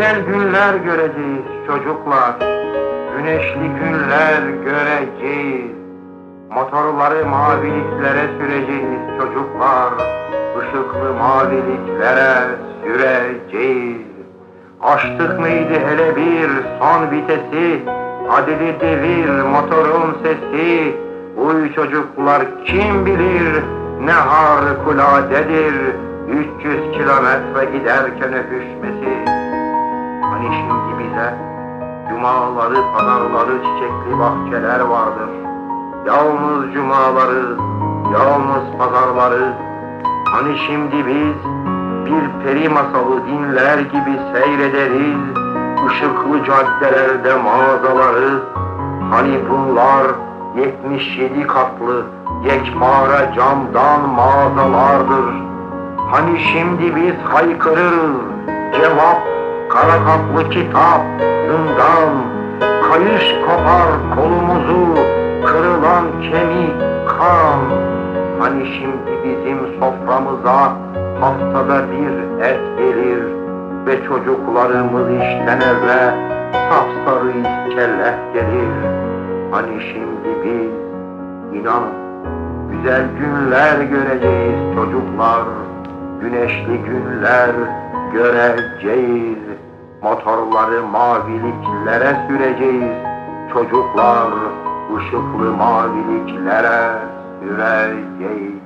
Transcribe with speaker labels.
Speaker 1: güzel günler göreceğiz çocuklar. Güneşli günler göreceğiz. Motorları maviliklere süreceğiz çocuklar. Işıklı maviliklere süreceğiz. Açtık mıydı hele bir son vitesi? Adili devir motorun sesi. Uy çocuklar, kim bilir ne harikuladedir 300 kilometre giderken öpüşmesi. Hani şimdi bize cumaları, pazarları, çiçekli bahçeler vardır. Yalnız cumaları, yalnız pazarları. Hani şimdi biz bir peri masalı dinler gibi seyrederiz ışıklı caddelerde mağazaları. Hani bunlar 77 katlı yekpare camdan mağazalardır. Hani şimdi biz haykırırız cevap kara kaplı kitap zindan. Kayış kopar kolumuzu kırılan kemik kan. Hani şimdi bizim soframıza haftada bir et gelir ve çocuklarımız işten eve sapsarı iskelet gelir. Hani şimdi biz inan güzel günler göreceğiz çocuklar. Güneşli günler göreceğiz. Motorları maviliklere süreceğiz çocuklar. Işıklı maviliklere süreceğiz.